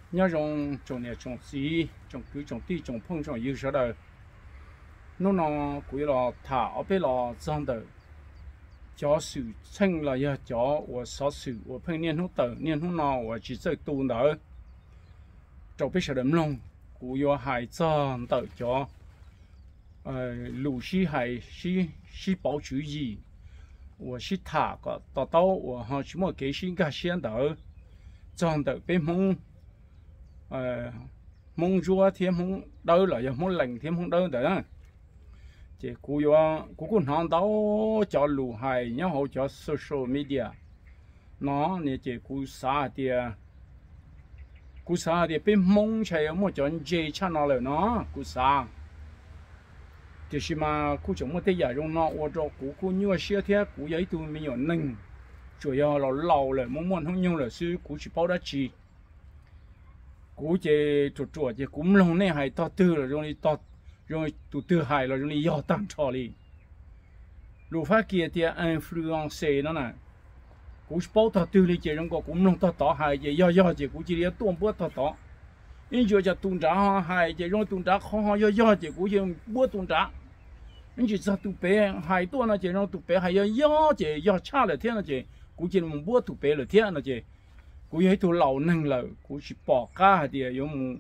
nhớ trồng này trồng gì trồng cứ trồng ti trồng phong trồng yêu sao đời nó quý là thả ở bên là trong đời cho sự chân là giờ cho我少数我碰年头等年头呢我只在读的找不晓得弄古有海藏的叫鲁西海西保主义我是他个到我哈什么给新个先的这样的被蒙chúa thêm không đâu là giờ muốn lành thêm không đâu đấy chỉ cú cũng nói đâu cho lù hay nhớ hỗ cho social media nó nè chỉ cú xa thì bên mong chạy một chọn dễ channel rồi nó cú xa thì khi mà cú chọn một cái giờ nó ở đó cú nhiều xe thế cú ấy tụi mình nhận nâng chủ yếu là lâu rồi muốn không nhiều là sư cú chỉ bảo đã chỉ cú chỉ chuột chỉ cú lông này hay to tư là rồi tụi tư hay là rồi do tăng trò đi lúc phát kia thì influence nó nè cú bảo to tư đi chỉ trong có cú lông to hay chỉ do chỉ cú chỉ đi tuôn bớt to nhưng giờ tuôn trả hay chỉ rồi tuôn trả khó do chỉ cú chỉ bớt tuôn trả nhưng chỉ tụi bé hay to nó chỉ rồi tụi bé hay do chỉ do cha là thế nó chỉ cú chỉ muốn bớt tụi bé là thế nó chỉ cú ấy tụi lão nâng là cú chỉ bỏ cả thì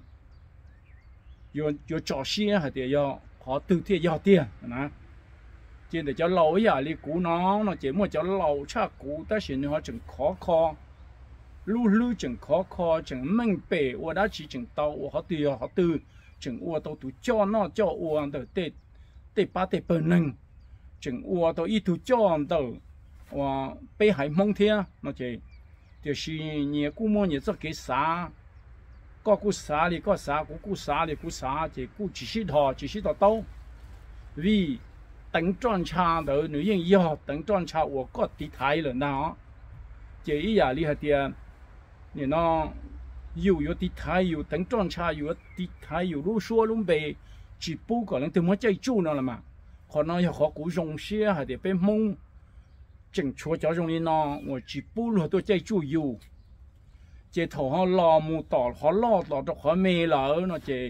有找些还得要好都贴要点呐，现在叫老呀哩古囊，节目叫老差古，但是呢整考，路整考整明白，我那去整到我好对好对，整我都叫那叫我的得把得本能，整我都一头叫到我北海蒙天那就是你古么你做给啥？có cú xá thì có xá cú xá thì cú xá thì cú chỉ sĩ thọ đâu vì等转差的女人要等转差我个地台了那这一呀厉害的你那有地台有等转差有地台有路说路北只不可能怎么在住呢了嘛可能要好古用些还得被蒙整错叫容易呢我只不路都在住有chỉ thầu họ lò mù tỏ họ lò cho họ mê là nó chỉ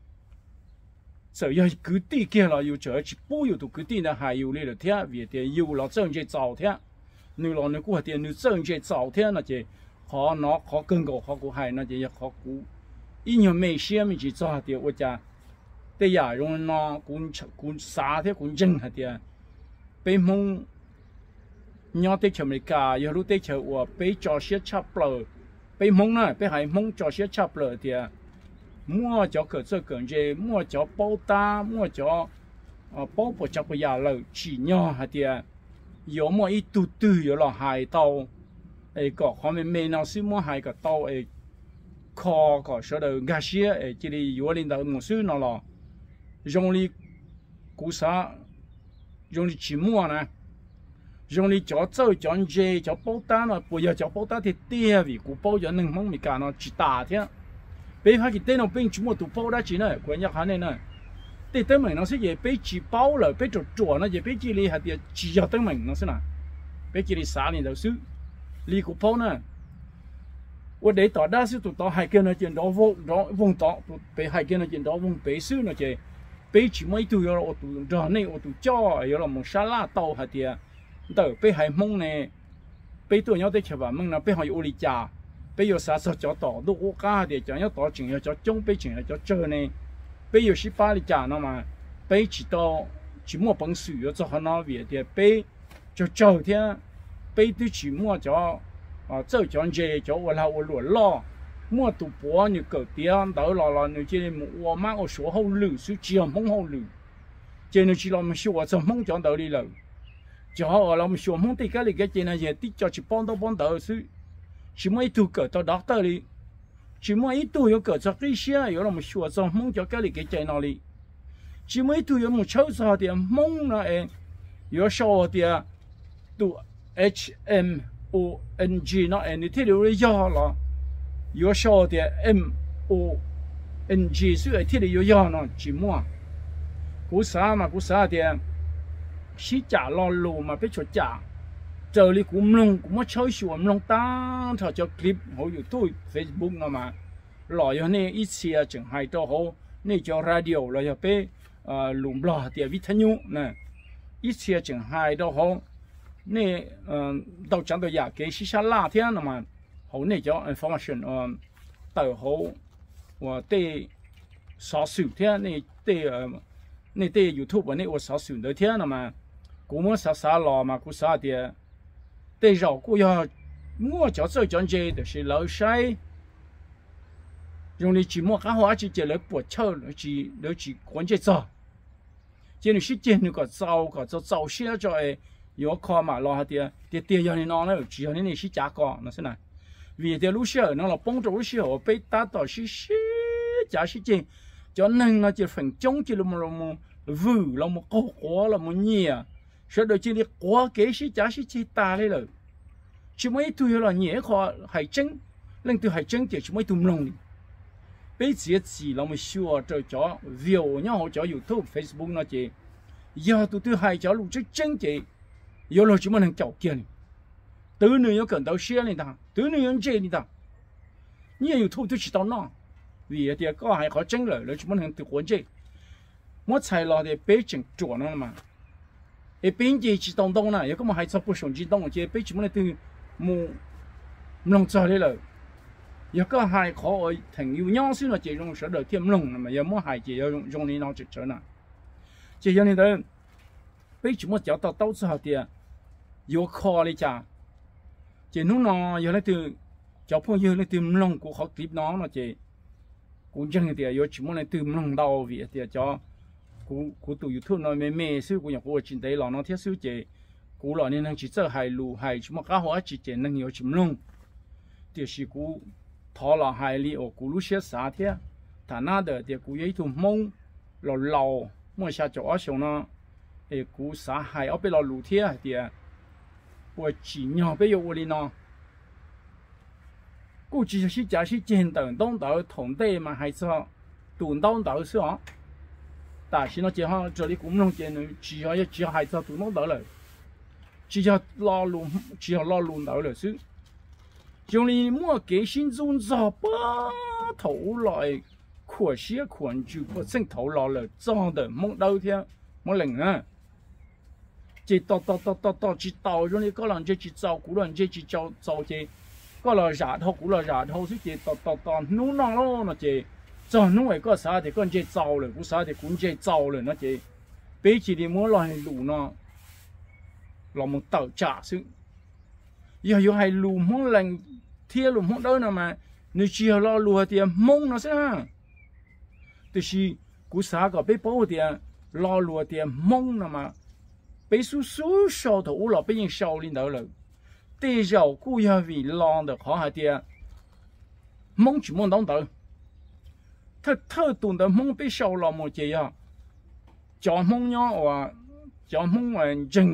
sợ giờ cứ tí kia là yêu chờ chỉ bố yêu tụ cứ tí là hay yêu lên là thế vì thế yêu là chân chỉ giàu thế nếu là nếu của tiền nếu chân chỉ giàu thế là chỉ họ nó họ cần cầu họ cũng hay nó chỉ họ cũng ít nhiều mấy xe mình chỉ cho thì tôi cha bây giờ用nó cũng xa thế cũng chân hạt tiền bên mông nhau tết chờ mấy cả giờ lúc tết chờ của bên cho xe chắp lờ被蒙呢，被海蒙找些差不了的，莫叫可这个这，莫叫包单，莫叫包不叫不下楼，只鸟还的，有么一嘟嘟有了海刀，个后面没那什么海个刀靠个说的那些这里有领导没收那了，用力鼓啥，用力起沫呢？用你叫走叫热叫包单了，不要叫包单的单位，古包人能忙没干了，只打天。别看佢电脑边全部都包得起呢，关键看呢，对登门那是也被只包了，被做呢也被这里还得只要登门那是哪，被这里3年都是，你古包呢，我得到那是到海边那见到翁到，被海边那见到翁被收那些，被只么一都要我都这呢我都叫有了么沙拉刀还得。đầu bây hai mông này bây tôi nhớ tới chợ bà mông là bây họ yêu đi chả bây giờ sao cho tỏ đồ ô cá để cho nhớ tỏ chuyện cho chung bây chuyện cho chơi này bây giờ 18đi chả nó mà bây chỉ mua bằng sữa cho họ nó về thì bây cho chơi thế bây tôi chỉ mua cho chơi cho dễ cho我落了mua tụ bò như cỡ tiền đỡ là như thế我妈我说好路是只要蒙好路这你知道吗是我从蒙讲道理了cho họ làm số mong thì cái chuyện này thì cho chỉ幫到sự chỉ mới tu cỡ tao đọc tới đi chỉ mới tu有cỡ cho cái xe有làm số cho mong cho cái chuyện nào đi chỉ mới tu有một chỗ sao thì mong là有số thì tu HMONG nó như thế điều là do là有số thì MONG sự thế điều do nó chỉ mua cú sa thì xí trả lo lù mà biết chỗ trả giờ đi cũng mất chơi sủa lông ta thọ cho clip hồi YouTube Facebook nó mà lò yo nè ít xe chẳng hay cho hậu nè cho radio là yo bé lùm lò thì vít thanh nhung nè ít xe chẳng hay cho hậu nè đầu chẳng đầu giả cái xí xa la thế nào mà hậu nè cho information tờ hậu và tê xóa sử thế nè tê YouTube và nè và xóa sử đó thế nào mà cũng muốn xả lò mà cũng xả thì tê rau cũng要mua cho chơi chọn chơi thì sẽ lâu say dùng để chỉ mua cá hoa chỉ lấy bột chơi nó chỉ quan trọng giờ chỉ là sự kiện nó có giàu xe cho ấy有靠嘛咯的的要你拿了只要你是加高那是哪vì的路线那了帮助路线我被打到是加是件cho nên là chỉ phần chống chỉ là một vừ là một câu khó là một nhẹ sau đó chỉ là quá kế sĩ giá sĩ chỉ ta đấy rồi chỉ mấy tuổi là nhẹ khó hải chân lần từ hải chân thì chỉ mấy tuổi lông bây giờ chỉ là một số cho video nhau cho YouTube Facebook nó chỉ giờ tụi hải cho lúc trước chân chỉ giờ là chỉ mà thằng chậu kia từ nơi có cần tao share này ta từ nơi có chơi này ta nhiều YouTube tôi chỉ tao nó vì thì có hải khó chân rồi chỉ mà thằng từ cuốn chơi mỗi ngày là để bé chừng chuẩn nó mà cái bên gì chỉ đông này, có mà hay sao不想去动，这边只么的木弄出来了，有个还可以挺有样式的这种说的天弄，那么有么还这要用你拿去做呢？这样的，被只么找到到处好的，有考的家，这弄呢有那的，交朋友那的弄过好clip nó那这，古真的有只么那的弄到位的叫。cú tụi YouTube nói mê sư của nhà cô chính đấy là nó thiết sư chế cú là nên năng chỉ chơi hài lù hài chúng mà cá hóa chỉ chế năng nhiều chìm lông thì chỉ cú thọ là hài li ở cú lúc xưa xả thế thà na đỡ thì cú ấy thùng mông lò lầu mua xa chỗ xong nó thì cú xả hài ở bên lò lù thế thì của chỉ nhỏ bây giờ đi nó cú chỉ là giả sử trên tầng đông đỡ thùng đây mà hay sao tụi đông đỡ sao但是呢，这行这里工农界呢，只要孩子都弄到了，只要拉路到了是，用你莫给心中找把头来，可惜困住不正头老了，长的梦到天没灵啊！这到，只到用你个人这去照顾人这去照这，个人热头顾了热头是这到弄那咯那这。cho nó phải có sao thì con chơi giàu rồi, có sao thì cũng chơi giàu rồi nó chơi, bây giờ thì muốn loại lù nó là một tàu trả sự, giờ hay lù muốn lành thiê lù muốn đâu nào mà nếu chỉ lo lù thì mông nó sẽ, thì khi có sao có bây bao thì lo lù thì mông nào mà bây số sau thủ là bây giờ sau lên đó rồi, bây giờ cũng要vì lo được khó hay thì mông chỉ muốn đóng đầu thơ tuần đó mông bị sâu lò một chị à, cho mông nhau và cho mông là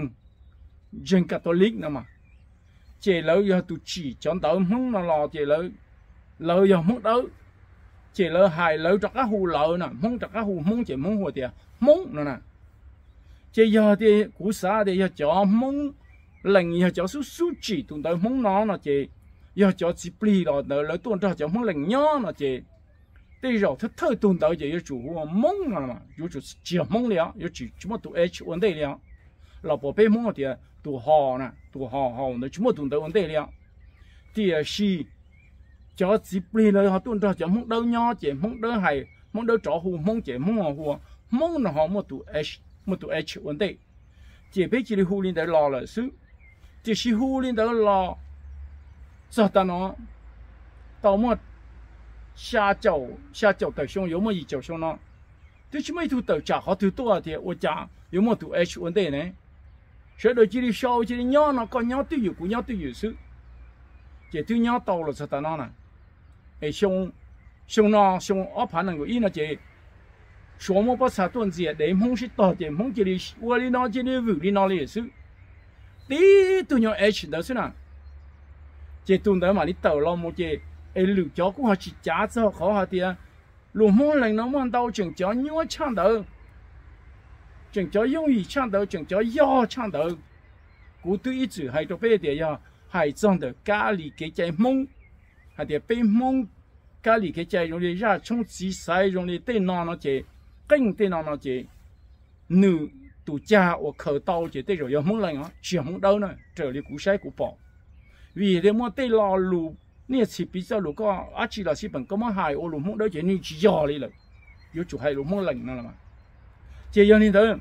dân Catholic nữa mà, chị lỡ giờ tụi chỉ chọn tao mông là lò chị lỡ giờ mông đó, chị lỡ hài lỡ trật cá hù lỡ nè, mông trật cá hù mông chị mông hồ tiệt mông nữa nè, chị giờ thì cú xã thì giờ cho mông lệnh giờ cho số chỉ tuần đó mông nó là chị giờ cho chỉ pli rồi lỡ tuần đó cho mông lệnh nhó là chị bây giờ thơ tuần đó chỉ chủ mông mà chủ chỉ mông liền, chỉ mà tụ H vấn đề liền, là bộ bên mông thì tụ họ nè, tụ họ nó chỉ mà tuần đó vấn đề liền, thì是cho chỉ bì là họ tuần đó chỉ mông đâu nhau chỉ mông đâu hay mông đâu chỗ hù mông chỉ mông hù mông là họ mà tụ H vấn đề, chỉ bây giờ hù lên đấy lo là sự, chỉ是hù lên đấy lo, cho ta nó, tao mà下脚的胸有么一脚胸呢？这什么一头豆价好头多少的？我讲有么头 H 问题呢？说到这里小这里鸟呢，个鸟都有，个鸟都有手，这对鸟到了才到哪呢？哎，胸阿盘能够伊那这，什么不查段子，连梦是到的梦这里，我里那这里屋里那里也是，第对鸟 H 的是哪？这段的嘛，你到了么这？lựa chó cũng họ chỉ trả cho khó họ thì lùa mông lần nó mang đâu chừng chó nhúa chăn đầu chừng chó dùng ý chăn đầu chừng chó do chăn đầu cú tự ý chữ hay cho bé để ya hay trong được cá lì cái trái mông hay để bé mông 家里嘅在用嚟呀充子使用嚟電腦那些，跟電腦那些，女度假我口刀嘅對咗有冇人啊？全冇到呢，這裡古晒古寶，為了麼對老路呢次比較路個阿姊老師本咁樣係我路冇到嘅你只要你嚟，要做係路冇人啦嘛，這樣你睇，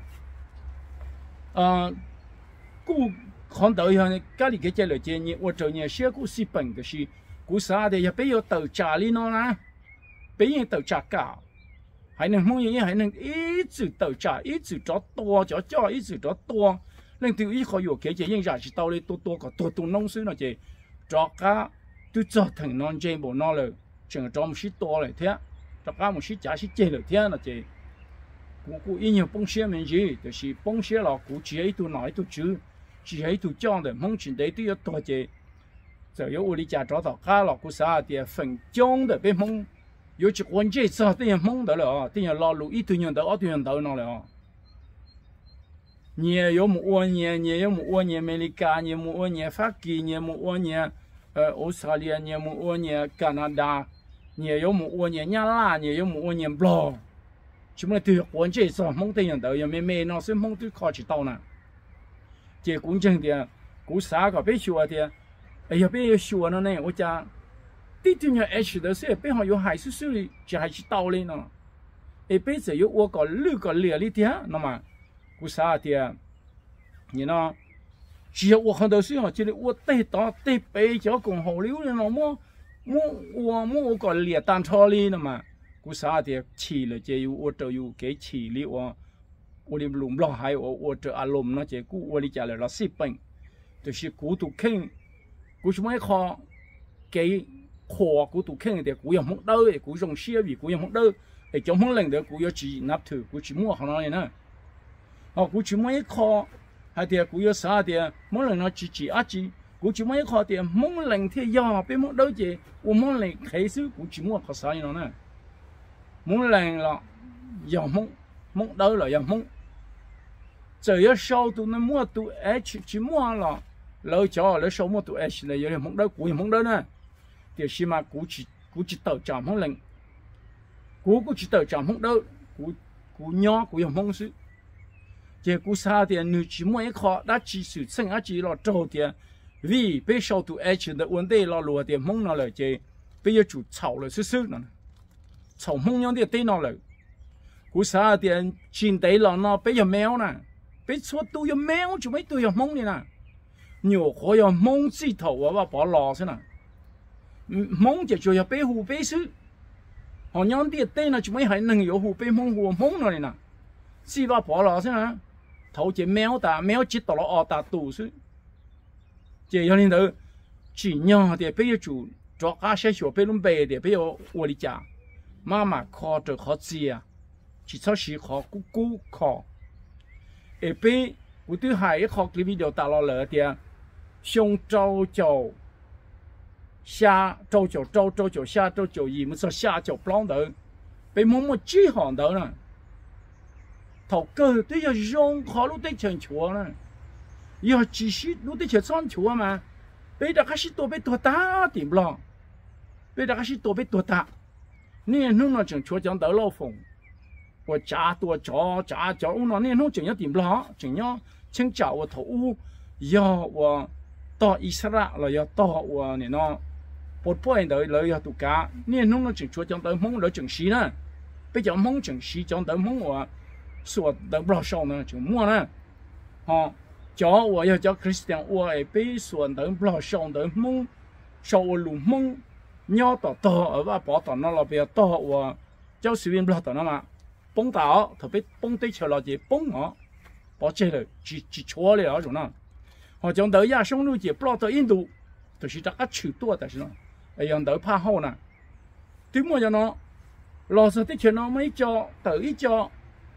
古看到樣家裡嘅在嚟建議，我做嘢寫古詩本嘅是。古啥的也不要到家里喏啦，不要到家搞，还能梦人还能一直到家，一直做多做家，一直做多，能对以后有给这人家是到里多多个多多弄水那些，做家都做成弄这不弄了，整做么是多了天，做家么是家是这了天那些，古一年帮些门子，就是帮些了，古只一度拿一度煮，只一度酱的，梦前的都要多些。就有我哋家找到家了，古啥的分江的被蒙，有几关键啥都要蒙得了啊，都要老路一堆人到二堆人到那了啊。你有冇我年，你有冇我年美利加，你冇我年法国，你冇我年澳大利亚，你冇我年加拿大，你有冇我年亚拉，你有冇我年布拉，全部都要关键啥蒙得人到，有没那些蒙都靠起到呢？这关键的，古啥个别说的。哎呀，别说了呢！我讲，对对人 H 的是背后有还是手里，就还是道理呢。一辈子有我搞六个列里点，那么，为啥的？你呢？只要我看到是样，就是我对到对北角公好了的那么，我搞列单车里那么，为啥的？起了就有我都有给起了我的龙不还有我这阿龙那这股我的家了四本，就是孤独坑。古什么考给课古读坑的古有木刀的古用写为古有木刀，诶，讲木人的古有字纳头古字木行哪呢？哦，古字木一考，还的古有啥的木人那字啊字，古字木一考的木人的呀，被木刀的，我木人开始古字木考啥样呢？木人了，要木刀了要木，这要少读那木读 H 字木了。老早老少么都爱是呢，有人碰到古人碰到呢，就是嘛古只到站碰人，古只到站碰到古鸟古人碰死，这古啥的女子么一考，那技术生啊技了早点，为被少都爱情的问题了落点碰了了，这被要煮炒了是呢，炒碰样的电脑了，古啥的现代了呢，被要喵呢，被错都要喵就没都要碰的呢。牛可要蒙字頭啊！把攞先啦，蒙就要俾湖俾書，好樣啲啲呢，做咩係能有湖俾蒙咗呢？是話把攞先啦，頭隻喵接到落大度書，這樣呢度，只樣啲俾住作家寫學俾攏背啲，俾我哋家媽媽考着考字啊，只錯是考姑考，而俾我對係一考嘅 video 打落嚟啲。上周就下周就下周就二，冇錯下就不啷到，被冇幾行到啦。頭哥都要用考路對成錯啦，要繼續路對成三錯嘛，被大家是多被多大點啦，被大家是多被多大，你弄那成錯講到老風，我加多咗，我那你弄成一點啦，成樣請教我頭烏，要我。到以色列了要到我你那，不然的了要度假，你弄了整出讲到梦了整西呢，比较梦整西讲到梦我，说得不少呢就么呢，哦，叫我要叫 Christian 我也被说得不少的梦，少我路梦，鸟到而把跑到那了不要到我，叫随便不到那嘛，蹦到特别蹦对桥了就蹦啊，把这了只错了种呢。我講到亞上路節不落到印度，就是大家取多，但是呢，樣到怕好呢。點麼樣呢？老實的錢呢，每叫到一叫，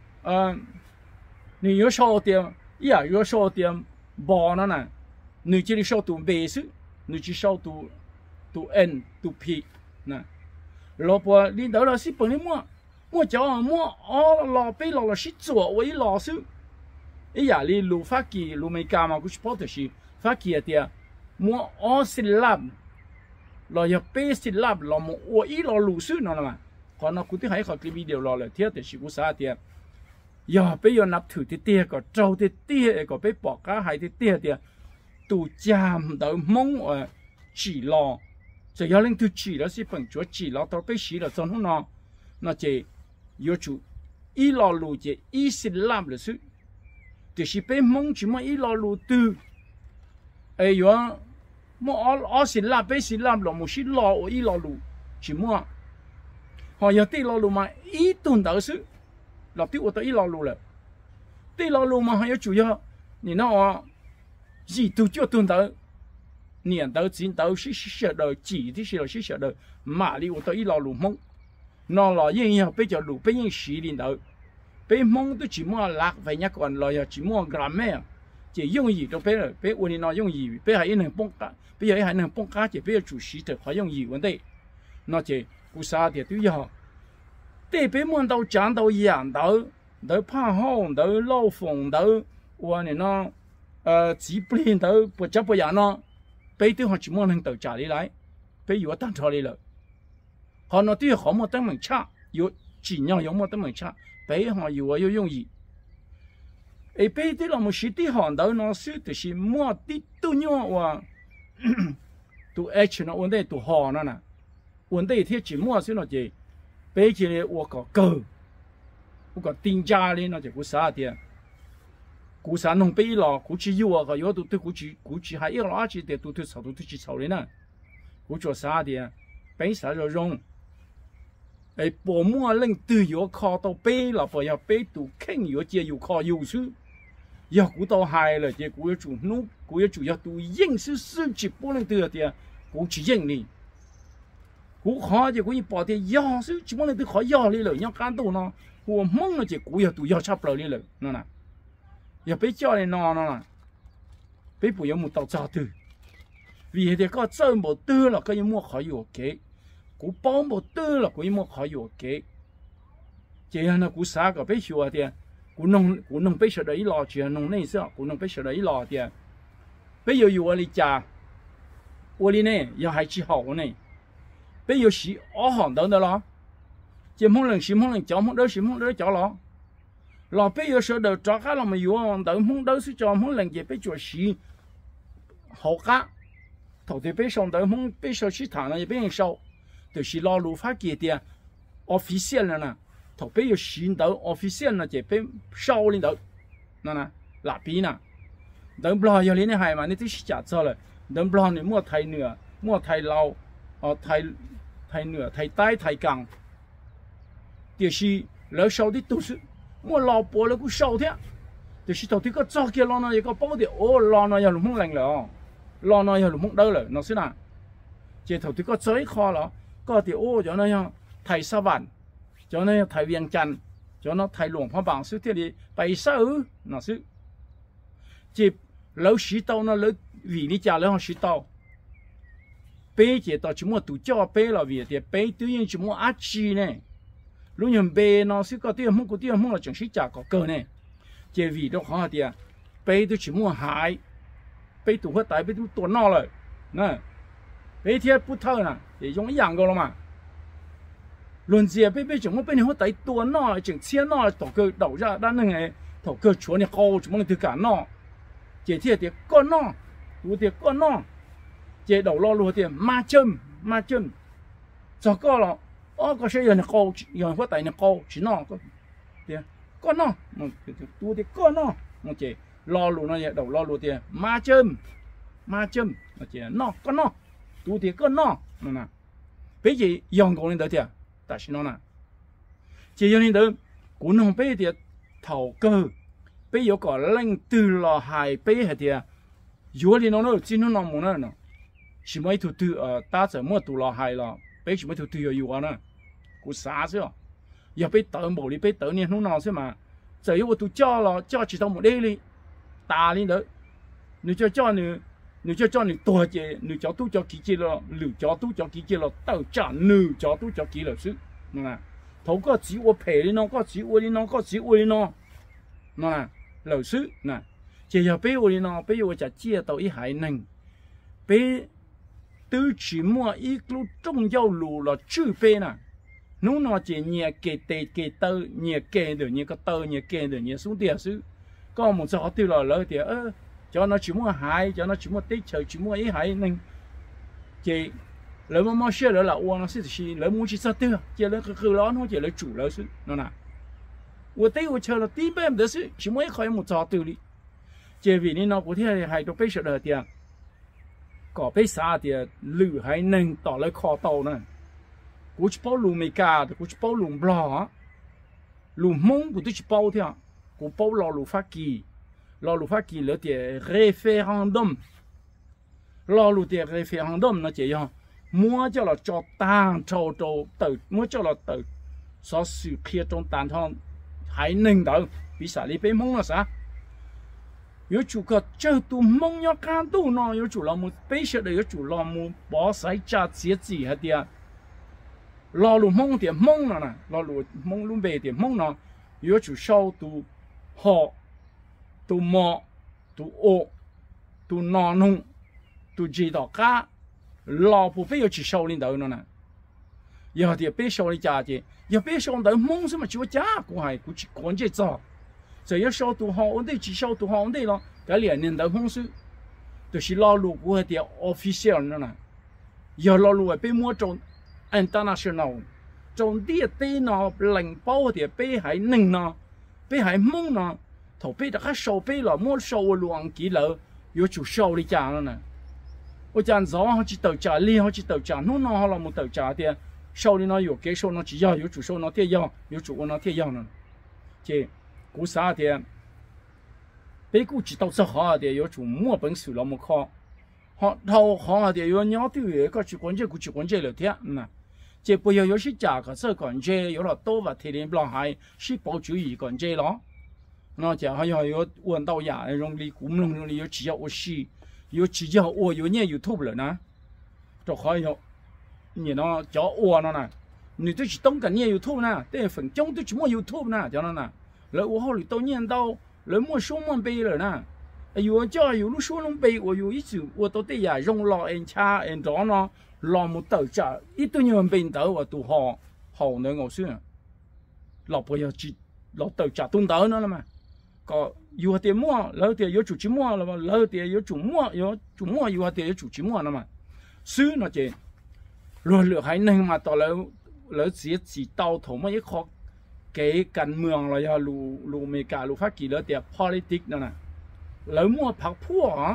你要少點，也要少點，包了呢，你這裡少讀美術，你只少讀 N 讀 P 呢。老婆，你到了是本嚟我叫老輩老是做為老師。哎呀，你路法記路美加嘛，佢 support 是法記啊啲，我是諗， lo ya bé xin lab lo một ô ý lo lù sư nó mà còn nó cũng thấy hay khỏi cái video lo là thiết để chịu sao tiền giờ bây giờ nạp thử thì tiền có trâu thì tiền có bé bỏ cá hay thì tiền tụ chạm tới mong chỉ lo chỉ要令tu chỉ đó是本着chỉ lo到被洗了之后呢那这有主一老路这一是拉的事就是被蒙只么一老路的哎哟么二是拉被是拉了么是老我一老路只么好有对老路嘛一顿都是老对我到一老路了对老路嘛还有主要你那我gì tu cho tuần tới niệm tới chín tới sẽ đời chỉ thì sẽ đời mà đi ô tô ít lo lù mông nó là yên nhau bây giờ lù bây giờ xí đi tới bây mông tôi chỉ mua lạc về nhà còn là chỉ mua grammar chỉ dùng gì đâu bây giờ bây ôn nó dùng gì bây giờ hay nên bông cá bây giờ hay nên bông cá chỉ bây giờ chủ sĩ thì phải dùng gì vấn đề nó chỉ cú sa thì tôi giờ để bây muốn đâu chẳng đâu养đâu đâu phá hông đâu lâu phòng đâu ôn này nó chỉ bên đâu不chấp不养nó bây giờ họ chỉ muốn hàng tàu trả đi lại bây giờ tăng trả đi rồi họ nói tuy họ một tấm mình cha có chỉ nhau có một tấm mình cha bây giờ họ có dùng gì ấy bây giờ là một số tí họ đâu nó sẽ thì mua tí tu nhau và tu H nó vấn đề tu họ nó nè vấn đề thì chỉ mua sẽ là gì bây giờ là tôi có cơ tôi có定价哩那就不啥的古山弄背了，古去有啊个，有都对古去还有垃圾的都对炒去炒的呢，古做啥的，背啥就用，哎，薄膜冷都要靠到背了，不要背都肯要接有靠有数，要古到海了，这古要做弄，古要主要都硬是手机不能得的，古去硬的，古好就古一包的要是基本上都好要的了，要干到呢，我梦了这古要都要差不了的了，那呐。giờ bây giờ này nó bây giờ một tàu trả từ vì thế có chơi một tư là cái mua khỏiอยู่kế cú bao một tư là cái mua khỏiอยู่kế chỉ là cú sáng cái bây giờ thì cú nông bây giờ đấy lo chuyện nông này sao cú nông bây giờ đấy lo thì bây giờอยู่อะไรจ้า我哩呢要还吃好呢bây giờ是二行等的了这梦人是梦人叫梦人是梦人叫了là bây giờ sợ đầu cho cá là mà yêu đầu không đâu sẽ cho không lần gì bây giờ xí hậu cá thầu thì bây giờ đầu không bây giờ xí thằng này bây giờ sau từ xí lo lù phát kia tiền official nè thầu bây giờ xí đầu official là chỉ bây sau lên đầu nè là bí nè đầu bò giờ lên này mà nên tôi trả cho rồi đầu bò này mua thay lâu thay nửa thay tay thay cẳng thì xí lỡ sau thì tôi mua lò bò là cũng sâu thế, thì khi đầu tiên có cho kia lò nó có bao nhiêu, lò nó giờ không lành rồi, lò nó giờ không đỡ rồi, nó sẽ nào, chỉ đầu tiên có chơi kho rồi, có thì cho nó thay sa văn, cho nó thay viên chăn, cho nó thay luồng phong bằng sự thế đi, bay sao, nó sẽ, chỉ lâu xí tàu nó lâu vì đi trả lâu xí tàu, bé chỉ tàu chỉ mua tủ cho bé là vì thì bé tự nhiên chỉ mua ác chi này. lúc nhầm bê nó sẽ có tiền không là chẳng sĩ trả có cơ này chỉ vì đó họ thì bê tôi chỉ mua hải bê tụ hết tại bê tụ tuần nó rồi nè bê thiệt bút thơ nè để dùng dạng cơ mà luôn gì bê chúng nó bê này hết tại tuần nó chẳng chiên nó tổ cơ đầu ra đan này tổ cơ chúa này câu chúng nó từ cả nó chỉ thiệt thì con nó tụ thiệt con nó chỉ đầu lo luôn thì ma châm cho có là có些人高，有人会带人高，是孬个，对，个孬，多的个孬，我这老路那些都老路的马针，我这孬个孬，多的个孬，那bây giờ阳光lên的，但是呢，这样的古农bây giờ thầu cơ，bây giờ có lên từ lò hải bây giờ thì，有的nó今天那么那呢，是没土土打着没土lò hải了，bây giờ没土土有啊呢。cú xả chứ, giờ bây tớ mổ đi bây tớ nên không nào chứ mà, giờ yêu tụi cho chỉ tao một đêm đi, ta đi nữa, nếu cho nữa tua chứ, nếu cho tu cho kỹ chứ là, nếu cho tu cho kỹ chứ là tao trả nếu cho tu cho kỹ là chứ, nè, thấu có chỉ ô phê đi nó, có chỉ ô đi nó, nè, là chứ, nè, chỉ giờ bây ô đi nó, bây giờ chả chia tao ít hải nành, bây từ chỉ mua ít lúc trong giao lù là chữ bê nè nó nó chỉ nhẹ kề tơ nhẹ kề được nhẹ cái tơ nhẹ kề được nhẹ xuống tiền xứ có một số tiêu là lỡ tiền cho nó chỉ mua hại cho nó chỉ mua tích chờ chỉ mua ít hại nên chỉ lỡ mà xe lỡ là uang nó sẽ chỉ lỡ mua chỉ sao tiêu chỉ lỡ cái đó nó chỉ lỡ chủ lỡ xứ nó nè我对我chờ là tí bên đó xứ chỉ mua khỏi một số tiêu đi chỉ vì nên nó có thể hay được bây giờ là tiền có bây giờ thì lử hay nên tỏ lại kho tàu nè cú chỉ bao lù mì cà cú chỉ bao lù bò lù mông cú chỉ bao theo cú bao lù phát kỳ là tiền referendum lù tiền referendum nó chỉ cho mua cho là cho tan trâu tự mua cho là tự so sự kia trong tàn thon hãy nên đỡ bị xả đi bên mông là sao yếu chủ có chơi tụ mông nhau can tụ nó yếu chủ là một bây giờ đấy yếu chủ là một bỏ sấy cha chia gì hết đi lo lù mông thì mông nè lo lù mông luôn về thì mông nó yếu chủ sau tụ họ tụ mò tụ ô tụ nọ nung tụ gì đó cả lo不被有去收领导了呢有的被收的家的有被收的梦什么就家过还过去关键早这要收多好我得去收多好我得了这两年的风水就是老路过的 official 呢有老路被摸中 international 中地地呢领包的被还能呢被还梦呢头被的还收被了摸收乱几了有就收的家了呢我讲早上去豆家，里好去豆家，弄好了没豆家的，手里呢有给手呢只要有主手呢贴要，有主我呢贴要呢，这古啥的，北古知道是好的，有主墨本书了没考，好的有鸟对有个去关键古去关键了贴，这不要有些价格这关键有了多吧，贴点不还是保注意关键了，那这还要有问到呀，容易古弄容易有只要我是。有只叫我有念 YouTube 了呢，就还有你呢叫我了呢，你都是懂个念 YouTube 呢，对分钟都是么 YouTube 呢，叫呢，然后我后来都念到人么说么背了呢，有叫有路说龙背，我有一次我都得呀用老人车人着呢，老木豆家一堆人背到我都好能我说，老婆要去老豆家东到呢了嘛。có yêu tiền mua lỡ tiền yêu chủ chỉ mua là mà lỡ tiền yêu chủ mua yêu tiền yêu chủ chỉ mua là mà xứ nó chỉ rồi lựa hay nên mà tao lỡ chỉ tao thổ mấy khó cái căn mường là lù mê cả lù phát kỳ lỡ tiền politics đó nè lỡ mua phạt phua hả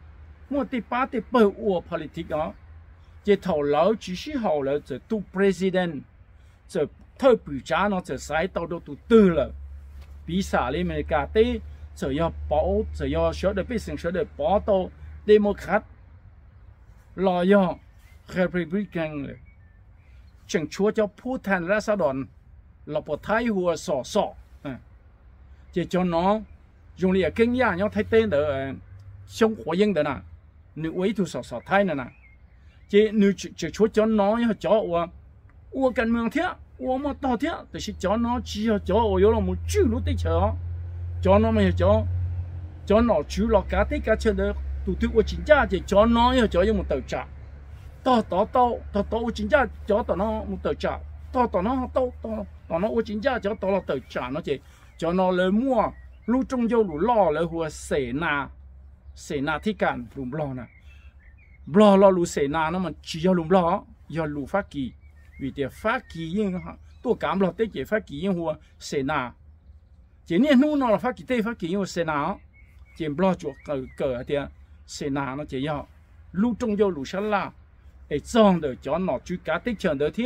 mua tiền ba tiền bờ uo politics đó chỉ thầu lỡ chỉ sĩ hậu lỡ chỉ tu president chỉ thời bị trả nó chỉ sai tao đâu tu tư了。比萨里面家的只要保，只要晓得百姓晓得保到 Democrat， 老要 Republican 了，正确叫普坦拉萨顿，老不太和少，这叫孬，用力经验要太低的，生活用的呢，你维度少太呢，这你正确叫孬要叫我跟明天。我们到天就是叫那只要叫我有了么记录的车，叫那么叫那住了家的家车的，都对我真正就叫那要叫有么到家，到我真正叫到那么到家，到那我真正叫到了到家那就叫那来摸路中有路老来或谁拿ที่กัน路不老呢，不老了路谁拿那么只要路不老要路发机。vì để phát kỳ yên tôi cảm là tới chỉ phát kỳ yên hoa Sena chỉ nên nu nó là phát kỳ tây phát kỳ yên Sena chỉ lo chuột cờ thì Sena nó chỉ要lưu trong vô lưu sát la để chọn được cho nó chú cá tích chọn được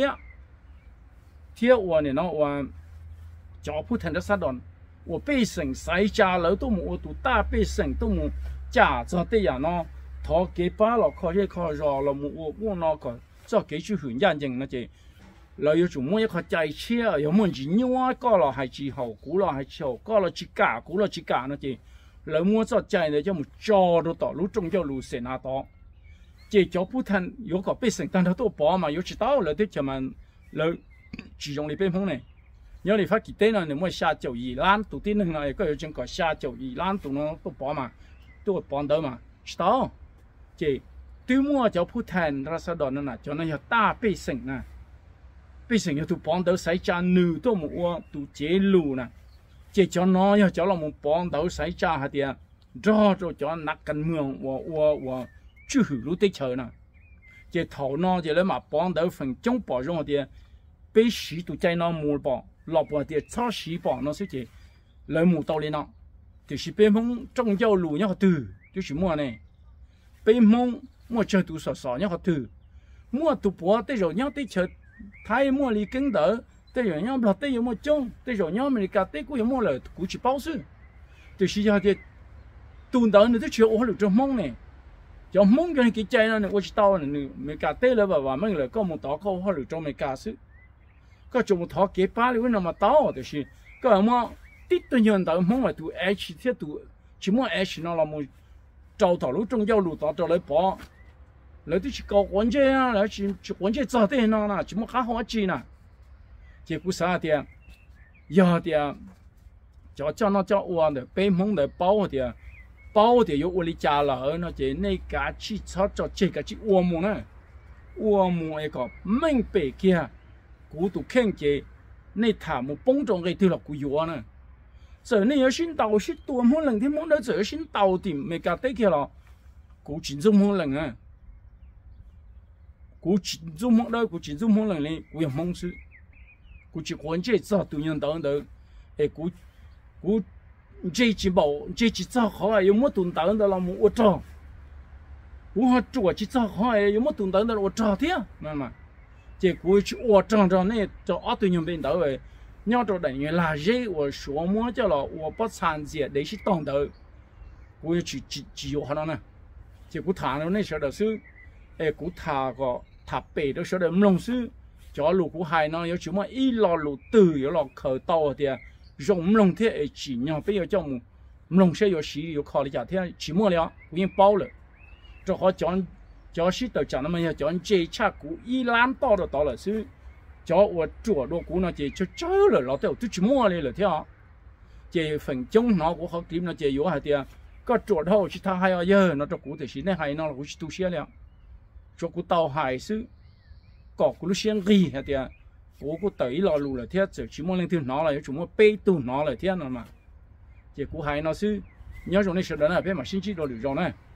thiết我呢我找不同的杀人我被省谁家楼都冇都大被省都冇家这对呀喏他给把了靠一靠绕了冇我那个这给去很认真那就เรา有做么一个ใจเชื่อ有么子牛啊搞了还是好古了还是好搞了几架古了几架那就เรา么这ใจ呢就冇招到到路中就路线那到这叫不谈有个被省但他都包嘛有知道了对就们เรา只用你边风呢有你发几天呢你么下九二ล้านตัวที่หนึ่ง呢ก็有整个下九二ล้านตัวนั้น都包嘛都包到嘛知道这 tuy mua cho phụ thành ra sau đó nó cho nó hiểu ta bị sừng hiểu tụ bón đầu sai cha nữ tôi một tụ chế lù nè chế cho nó hiểu cho là một bón đầu sai cha hả tiệt rồi cho nát căn mương và chưa hiểu lúc tới chờ nè chế thầu nó chế lấy mà bón đầu phần trong bỏ trong hả tiệt bị sĩ tụ chạy nó mua bỏ lọp vào tiệt cho sĩ bỏ nó sẽ chế lấy một tàu lên nó thì sĩ bên phong trong giao lù nhá từ chứ chỉ mua này bên phong mua chơi tụ sọ nhá từ mua tụ bỏ tới rồi nhá tới chờ thay mua lý kinh đỡ tới rồi nhá lọt tới rồi mua chung tới rồi nhá mình cả tới cũng mua là cũng chỉ bao sự thì sĩ ra thì tuần đỡ nữa tới chiều ô được trong mông này cho mông cái cái chạy nó này tôi chỉ tao này mình cả tới là và mình là có một tao có hoa được trong mình cả sự có trong một thọ kế ba liệu mà tao thì sĩ có mà tít tôi nhận到mong là tụ H thế tụ chỉ muốn H nó là một trâu thảo lúc trong giao lụt tao lấy bỏ lấy tôi chỉ có quan chế à lấy chỉ quan chế cho thế nó là chỉ muốn khá hóa chi nè chỉ cú sao thì giờ thì cho nó cho uốn de bên mong de bao thì有我的家了那这那个去炒做这个去uốn木呢uốn木一个明白kia古都看见那他们帮助给对了古有呢。giờ này ở xin tàu xin tua mỗi lần thì mỗi đợt giờ xin tàu tìm mấy cái kia là cũng chỉ dùng mỗi lần à cũng chỉ dùng mỗi lần này cũng mong sự cũng chỉ quan chế cho tự nhiên đó ấy cũng chỉ bảo chỉ cho họ ấy mỗi tuần đó là một trò cũng họ chủ chỉ cho họ ấy mỗi tuần đó là một trò thế mà chỉ cũng chỉ trò này cho ở tự nhiên bên đó vậy nhau cho等于là gì我说么叫了我不参加那些懂得我只有好了呢结果他那时候的是古他个他背的时候的弄是叫路古海呢有什么一老路对有老口到的用弄的几年被要叫么弄些有时有考虑家天期末了我已经包了这好讲是都讲那么讲这恰古一land到了是cho 我做落股呢，就招了老豆，都去摸来了跳，这份中脑股好点呢，这有还点，个做后是他还要有，那这股的是那还那我是都写了，做股到还是搞股先给还点，我股对了路了跳，就去摸两条拿了，有什么被动拿了跳了嘛，这股还那是，你要说那时候呢，别嘛星期多留着呢。